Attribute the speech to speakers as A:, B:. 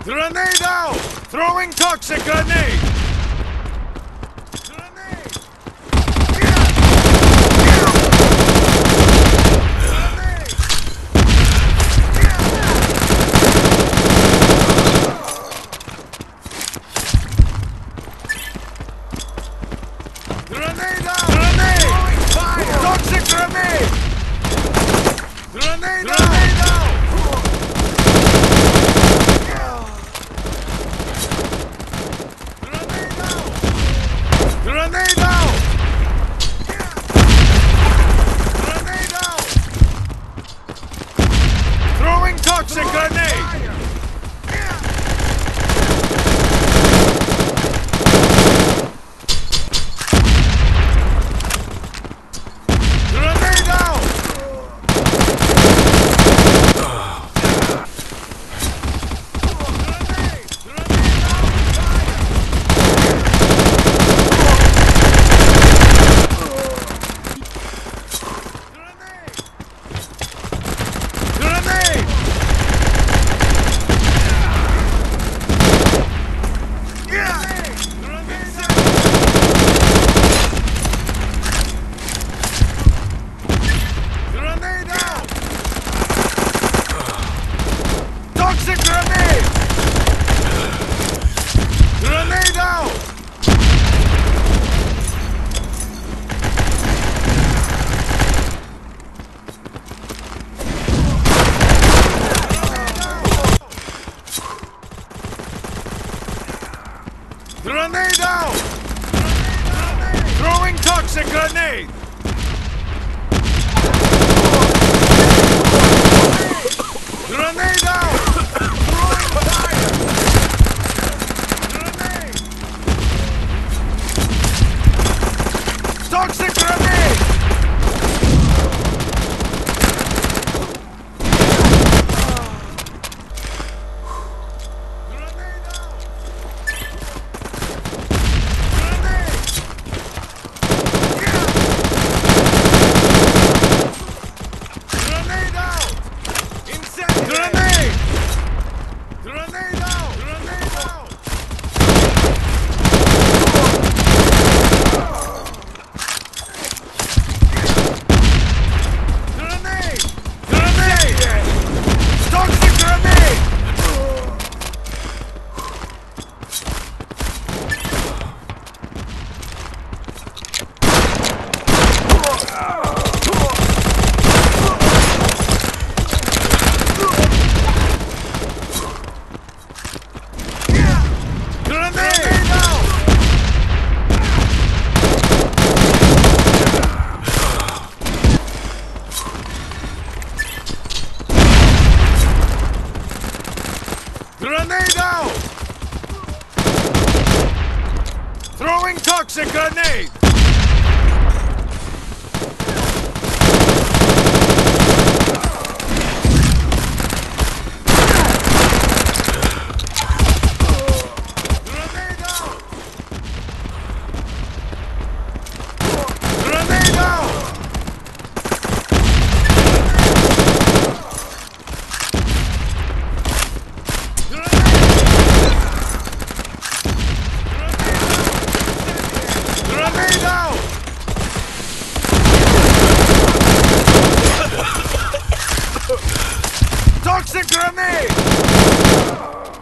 A: Grenade out! Throwing toxic grenade! Grenade! Grenade out! Grenade! Fire! Toxic grenade! Grenade out! Grenade out! Grenade out! Grenade out! Throwing toxic grenade! Grenade out! Toxic grenade! Grenade out! Grenade out! Throwing toxic grenade! Grenade out! Throwing fire! Grenade! Toxic grenade! Grenade out! Grenade out! Grenade! Grenade out! Grenade out! Grenade! Grenade! Toxic grenade! Grenade out! Grenade out! Throwing toxic grenade! Grenade out! Grenade out! Grenade out! Toxic grenade!